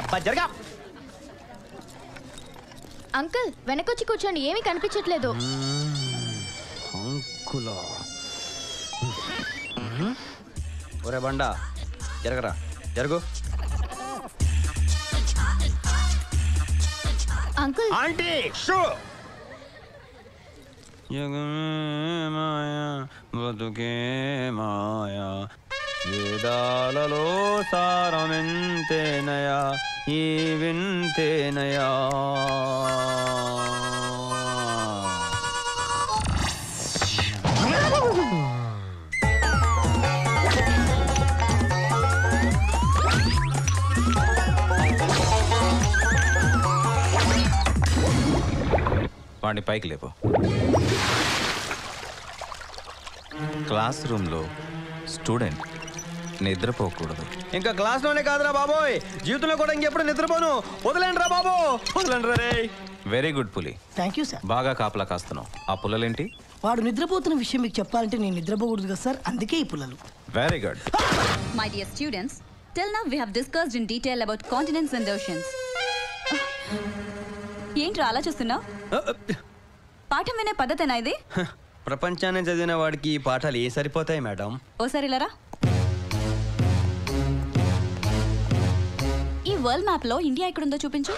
జరగా. Uncle వెనకొచ్చి కూర్చోండి, ఏమీ కనిపించట్లేదు. అంకులా ఒరే బండా జరగరా, జరుగు. Uncle aunty shoe. మాయా బతుకే మాయా వేదాలలో సారమెంతేనయా ఈ వింతేనయా. వాడిని పైకి లేపు. క్లాస్ రూమ్లో స్టూడెంట్ నిద్రపోకూడదు. ఇంకా క్లాస్లోనే కాదురా బాబోయ్, జీవితంలో కూడా ఇంకెప్పుడు నిద్రపోను. వదిలేండి రా బాబు, వదిలేండి రే. వెరీ గుడ్ పులి. Thank you sir. బాగా కాపలా కాస్తున్నావు. ఆ పుల్లలేంటి? వాడు నిద్రపోతున్న విషయం మీకు చెప్పాలంటే నేను నిద్రపోకూడదు కదా సార్, అందుకే ఈ పుల్లలు. Very good. My dear students, till now we have discussed in detail about continents and oceans. ఏంట్రా అలా చూస్తున్నావు? పాఠం వినే పద్ధతేనా ఇది? ప్రపంచాన్ని చదివిన వాడికి ఈ పాఠాలు ఏ సరిపోతాయి మేడం? ఓసారి ఇలారా. ఈ వరల్డ్ మ్యాప్ లో ఇండియా ఎక్కడుందో చూపించు.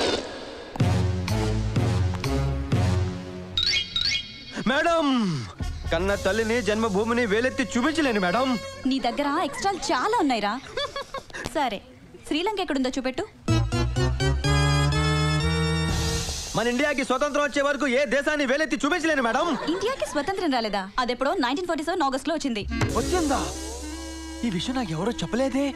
మేడం కన్న తల్లిని జన్మభూమిని వేలెత్తి చూపించలేను మేడం. నీ దగ్గర ఎక్స్ట్రా చాలా ఉన్నాయిరా. సరే శ్రీలంక ఎక్కడుందో చూపెట్టు. మన ఇండియాకి స్వతంత్రం వచ్చే వరకు ఏ దేశాన్ని వేలెత్తి చూపించలేను మేడం. ఇండియాకి స్వతంత్రం రాలేదా? అదెప్పుడో 1947 ఆగస్ట్ లో వచ్చింది. వచ్చిందా? ఈ విషయం నాకు ఎవరో చెప్పలేదే.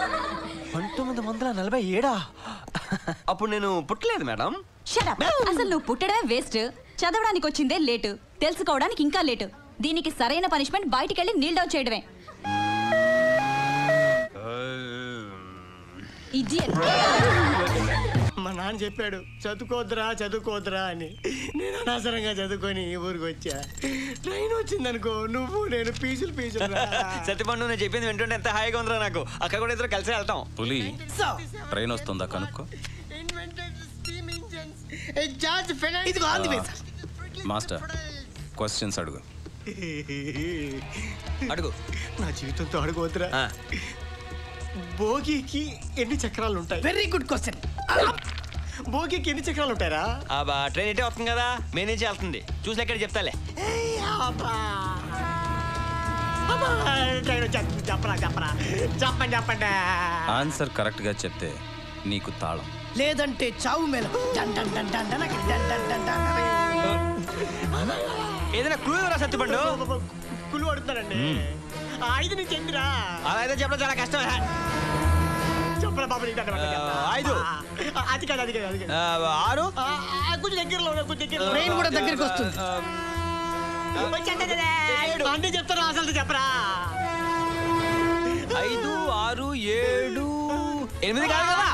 1947 అప్పుడు నేను పుట్టలేదు మేడం. Shut up. అసలు నువ్వు పుట్టడమే వేస్ట్, చదవడానికి వచ్చిందే లేటు, తెలుసుకోవడానికి ఇంకా లేటు. దీనికి సరైన పనిష్మెంట్ బయటికెళ్ళి నీల్ డౌన్ చేయడమే. మా నాన్న చెప్పాడు చదువుకోద్దురా అని. నేను అనవసరంగా చదువుకొని ఈ ఊరికి వచ్చా. ట్రైన్ వచ్చిందనుకో నువ్వు నేను పీసులు సత్యపండు నేను చెప్పింది వింటుంటే ఎంత హాయిగా ఉందిరా నాకు. అక్కడ కూడా ఇద్దరు కలిసి వెళ్తాం. పులి ట్రైన్ వస్తుందా కనుక్కో. మాస్టర్ క్వశ్చన్స్ అడుగు. అడుగు. నా జీవితంతో అడుగుతురా. భోగికి ఎన్ని చక్రాలు ఉంటాయి? Very good question. భోగికి ఎన్ని చక్రాలు ఉంటాయరా? ట్రైన్ ఇటే వస్తుంది కదా, మెయిన్ నుంచి వెళ్తుంది. చూసి ఎక్కడ చెప్తాలే. చెప్పండి. ఆన్సర్ కరెక్ట్ గా చెప్తే నీకు తాళం, లేదంటే చావు మేళం. ఏదైనా క్లూ రా సత్యపండు. కులు అడుగుతారండి. 5 నుంచి ఎన్నిరా? అలా అయితే చెప్పడం చాలా కష్టం. చెప్పరా బాబు. 5 అది కాదు 6 కొంచెం దగ్గరలో ట్రైన్ కూడా దగ్గరికి వస్తుంది. అన్నీ చెప్తారు, అసలు చెప్పరా. 5 6 7 8 కాదు కదా.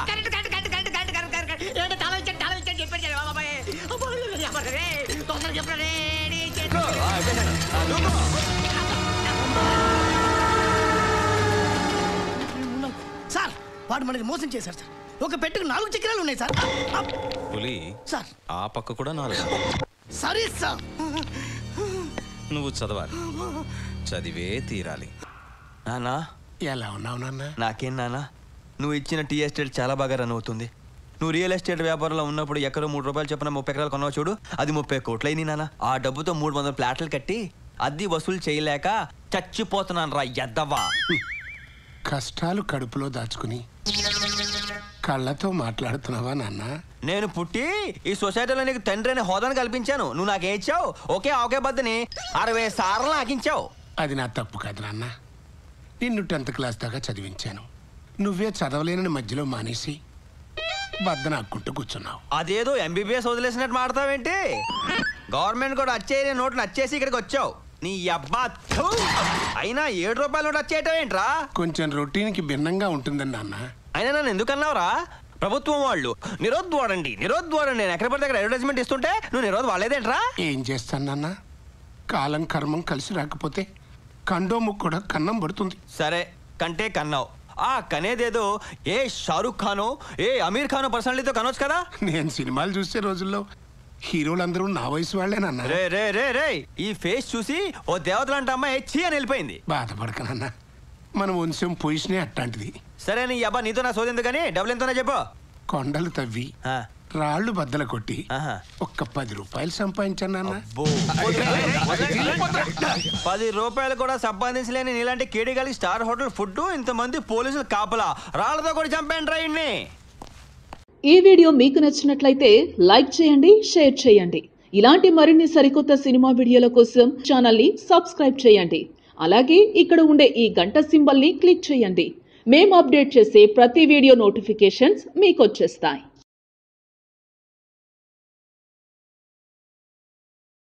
సార్ వాడు మనకి మోసం చేశారు సార్. ఒక పెట్టుకు 4 చక్రాలు ఉన్నాయి సార్. పులి సార్ ఆ పక్క కూడా 4. సరే సార్. నువ్వు చదవాలి, చదివే తీరాలి. నానా ఎలా ఉన్నావు నాన్న? నాకేం నానా, నువ్వు ఇచ్చిన టీ ఎస్టేట్ చాలా బాగా రన్ అవుతుంది. నువ్వు రియల్ ఎస్టేట్ వ్యాపారంలో ఉన్నప్పుడు ఎక్కడో 3 రూపాయలు చెప్పిన 30 ఎకరాలు కొన్నావు చూడు, అది 30 కోట్లయింది నాన్న. ఆ డబ్బుతో 300 ఫ్లాట్లు కట్టి అద్దె వసూలు చేయలేక చచ్చిపోతున్నాను రా ఎద్దవా. కష్టాలు కడుపులో దాచుకుని కళ్ళతో మాట్లాడుతున్నావా నాన్న? నేను పుట్టి ఈ సొసైటీలో నీకు తండ్రి అనే హోదాను కల్పించాను. నువ్వు నాకేం ఇచ్చావు? ఒకే బద్దని 60 సార్లు నాకించావు. అది నా తప్పు కాదు నాన్న. నిన్ను 10th క్లాస్ దాకా చదివించాను. నువ్వే చదవలేనని మధ్యలో మానేసి బద్దన ఆక్కుంటూ కూర్చున్నావు. అదేదో MBBS వదిలేసినట్టు మాడతావేంటి? గవర్నమెంట్ కూడా వచ్చేయని నోట్లు వచ్చేసి ఇక్కడికి వచ్చావు. నీ అబ్బా అయినా 7 రూపాయల నోటు వచ్చేయటం ఏంట్రా? కొంచెం రొటీన్కి భిన్నంగా ఉంటుందని నాన్న. అయినా నన్ను ఎందుకన్నావురా? ప్రభుత్వం వాళ్ళు నిరోద్వాడండి నేను ఎక్కడ పడితే అక్కడ అడ్వర్టైజ్మెంట్ ఇస్తుంటే నువ్వు నిరోధ్ వాళ్ళేదేంట్రా? ఏం చేస్తాను నాన్న, కాలం కర్మం కలిసి రాకపోతే కండోము కూడా కన్నం పడుతుంది. సరే కంటే కన్నావు, ఆ కనేదేదో ఏ షారుఖ్ ఖానో ఏ అమీర్ ఖానో పర్సనాలిటీతో కనొచ్చు కదా. నేను సినిమాలు చూసే రోజుల్లో హీరోలందరూ నా వయసు వాళ్ళేనన్నా. రే రే రే రే ఈ ఫేస్ చూసి ఓ దేవతలంటే అమ్మాయి చీ అని వెళ్ళిపోయింది. బాధపడకనన్నా, మన వంశం పొజిషనే అట్లాంటిది. సరే నీ అబ్బా నీతో నా సోదెందుకు కానీ డబ్బులు ఎంతోనే చెప్పు. కొండలు తవ్వి ఆ, రాళ్ళు బద్దలు కొట్టి ఆహా. ఒక్క 10 రూపాయలు సంపాదించానన్నా. అబ్బో. 10 రూపాయలు కూడా సంపాదించలేని నీలాంటి కేడిగాలి స్టార్ హోటల్ ఫుడ్, ఇంతమంది పోలీసులు కాపలా రాళ్లతో కూడా చంపేయండి రైడ్ని. ఈ వీడియో మీకు నచ్చినట్లయితే లైక్ చేయండి, షేర్ చేయండి. ఇలాంటి మరిన్ని సరికొత్త సినిమా వీడియోల కోసం ఛానల్ని సబ్స్క్రైబ్ చేయండి. అలాగే ఇక్కడ ఉండే ఈ గంట సింబల్ని క్లిక్ చేయండి. మేము అప్డేట్ చేసే ప్రతి వీడియో నోటిఫికేషన్స్ మీకు వచ్చేస్తాయి.